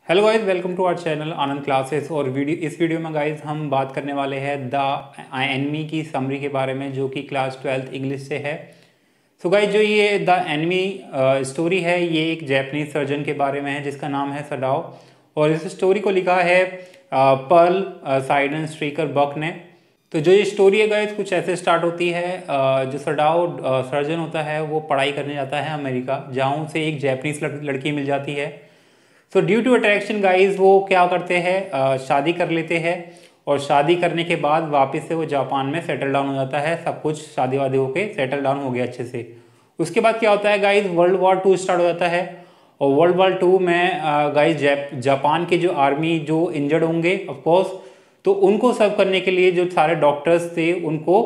Hello guys, welcome to our channel Anand classes. और इस video में गाइज हम बात करने वाले हैं द एनिमी की समरी के बारे में, जो कि क्लास 12th इंग्लिश से है। सो गाइज, जो ये द एनिमी स्टोरी है, ये एक जैपनीज सर्जन के बारे में है जिसका नाम है सडाओ। और इस स्टोरी को लिखा है पर्ल साइडेनस्ट्रीकर बक ने। तो जो ये स्टोरी है गाइज, कुछ ऐसे स्टार्ट होती है। जो सडाओ सर्जन होता है वो पढ़ाई करने जाता है अमेरिका, जहाँ उसे एक जैपनीज लड़की मिल जाती है। So due to attraction guys वो क्या करते हैं, शादी कर लेते हैं। और शादी करने के बाद वापस से वो जापान में सेटल डाउन हो जाता है। सब कुछ शादी वादी होके सेटल डाउन हो गया अच्छे से। उसके बाद क्या होता है गाइज, वर्ल्ड वॉर 2 स्टार्ट हो जाता है। और वर्ल्ड वॉर 2 में गाइज जापान के जो आर्मी जो इंजर्ड होंगे ऑफकोर्स, तो उनको सर्व करने के लिए जो सारे डॉक्टर्स थे उनको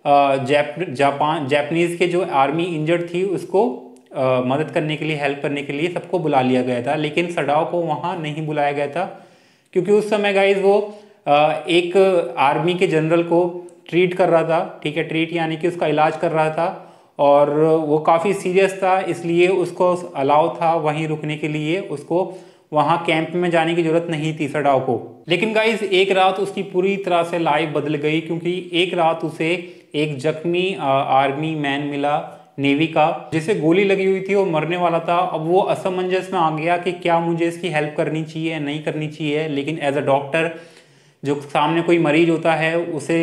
जापानीज के जो आर्मी इंजर्ड थी उसको मदद करने के लिए, हेल्प करने के लिए सबको बुला लिया गया था। लेकिन सडाओ को वहाँ नहीं बुलाया गया था, क्योंकि उस समय गाइज वो एक आर्मी के जनरल को ट्रीट कर रहा था। ठीक है, ट्रीट यानी कि उसका इलाज कर रहा था। और वो काफ़ी सीरियस था, इसलिए उसको अलाउ था वहीं रुकने के लिए। उसको वहाँ कैंप में जाने की जरूरत नहीं थी सडाओ को। लेकिन गाइज एक रात उसकी पूरी तरह से लाइफ बदल गई, क्योंकि एक रात उसे एक जख्मी आर्मी मैन मिला नेवी का, जिसे गोली लगी हुई थी, वो मरने वाला था। अब वो असमंजस में आ गया कि क्या मुझे इसकी हेल्प करनी चाहिए या नहीं करनी चाहिए। लेकिन एज अ डॉक्टर, जो सामने कोई मरीज होता है उसे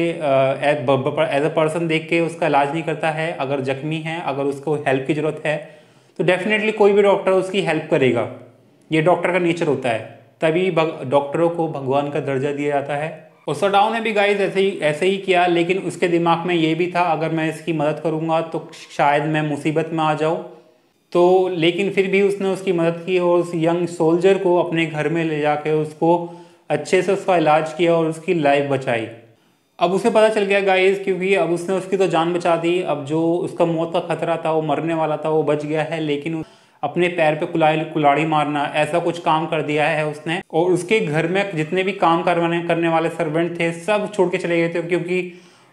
एज अ पर्सन देख के उसका इलाज नहीं करता है। अगर जख्मी है, अगर उसको हेल्प की जरूरत है, तो डेफिनेटली कोई भी डॉक्टर उसकी हेल्प करेगा। ये डॉक्टर का नेचर होता है, तभी डॉक्टरों को भगवान का दर्जा दिया जाता है। और सडाओ ने भी गाइज ऐसे ही किया। लेकिन उसके दिमाग में ये भी था, अगर मैं इसकी मदद करूंगा तो शायद मैं मुसीबत में आ जाऊं। तो लेकिन फिर भी उसने उसकी मदद की और उस यंग सोल्जर को अपने घर में ले जाके उसको अच्छे से उसका इलाज किया और उसकी लाइफ बचाई। अब उसे पता चल गया गाइज, क्योंकि अब उसने उसकी तो जान बचा दी। अब जो उसका मौत का खतरा था, वो मरने वाला था, वो बच गया है। लेकिन अपने पैर पे कुल्हाड़ी मारना, ऐसा कुछ काम कर दिया है उसने। और उसके घर में जितने भी काम करने वाले सर्वेंट थे, सब छोड़ के चले गए थे, क्योंकि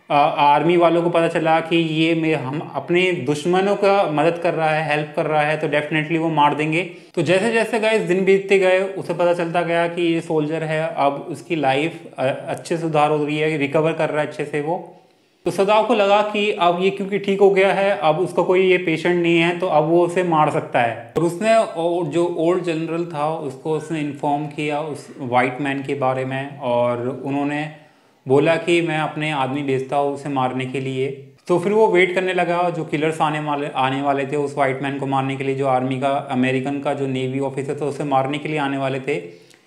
आर्मी वालों को पता चला कि ये हम अपने दुश्मनों का मदद कर रहा है, हेल्प कर रहा है, तो डेफिनेटली वो मार देंगे। तो जैसे जैसे गाइस दिन बीतते गए, उसे पता चलता गया कि ये सोल्जर है, अब उसकी लाइफ अच्छे से सुधार हो रही है, रिकवर कर रहा है अच्छे से वो। तो सदाओ को लगा कि अब ये क्योंकि ठीक हो गया है, अब उसका कोई ये पेशेंट नहीं है, तो अब वो उसे मार सकता है। और उसने जो ओल्ड जनरल था उसको उसने इन्फॉर्म किया उस वाइट मैन के बारे में। और उन्होंने बोला कि मैं अपने आदमी भेजता हूँ उसे मारने के लिए। तो फिर वो वेट करने लगा, जो किलर्स आने वाले थे उस वाइट मैन को मारने के लिए, जो आर्मी का अमेरिकन का जो नेवी ऑफिसर था उसे मारने के लिए आने वाले थे।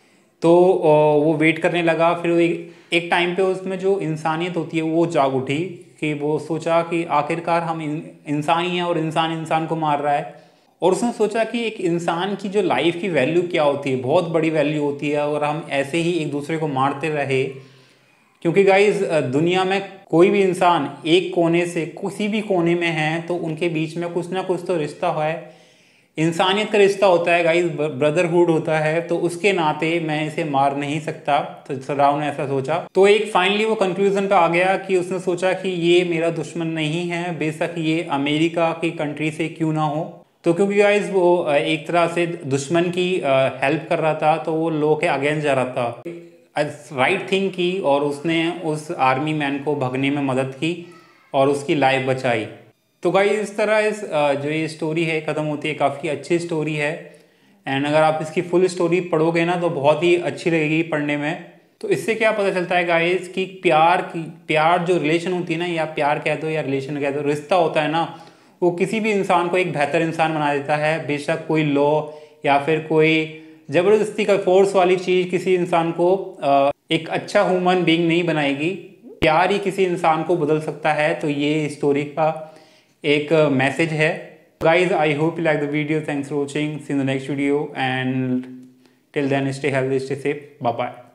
तो वो वेट करने लगा। फिर एक टाइम पे उसमें जो इंसानियत होती है वो जाग उठी, कि वो सोचा कि आखिरकार हम इंसान ही हैं और इंसान इंसान को मार रहा है। और उसने सोचा कि एक इंसान की जो लाइफ की वैल्यू क्या होती है, बहुत बड़ी वैल्यू होती है, और हम ऐसे ही एक दूसरे को मारते रहे। क्योंकि गाइज दुनिया में कोई भी इंसान एक कोने से किसी भी कोने में है, तो उनके बीच में कुछ ना कुछ तो रिश्ता है, इंसानियत का रिश्ता होता है गाइज, ब्रदरहुड होता है। तो उसके नाते मैं इसे मार नहीं सकता। तो सडाओ ने ऐसा सोचा। तो एक फाइनली वो कंक्लूजन पे आ गया कि उसने सोचा कि ये मेरा दुश्मन नहीं है, बेशक ये अमेरिका की कंट्री से क्यों ना हो। तो क्योंकि गाइज वो एक तरह से दुश्मन की हेल्प कर रहा था, तो वो लॉ के अगेंस्ट जा रहा था। राइट थिंग की, और उसने उस आर्मी मैन को भगने में मदद की और उसकी लाइफ बचाई। तो गाइस इस तरह जो ये स्टोरी है ख़त्म होती है। काफ़ी अच्छी स्टोरी है, एंड अगर आप इसकी फुल स्टोरी पढ़ोगे ना तो बहुत ही अच्छी लगेगी पढ़ने में। तो इससे क्या पता चलता है गाइस कि प्यार जो रिलेशन होती है ना, या प्यार कह दो या रिलेशन कह दो, रिश्ता होता है ना, वो किसी भी इंसान को एक बेहतर इंसान बना देता है। बेशक कोई लॉ या फिर कोई ज़बरदस्ती का फोर्स वाली चीज़ किसी इंसान को एक अच्छा ह्यूमन बीइंग नहीं बनाएगी। प्यार ही किसी इंसान को बदल सकता है। तो ये स्टोरी का एक मैसेज है। Guys I hope you like the video. Thanks for watching. See in the next video, and till then stay healthy, stay safe, bye bye.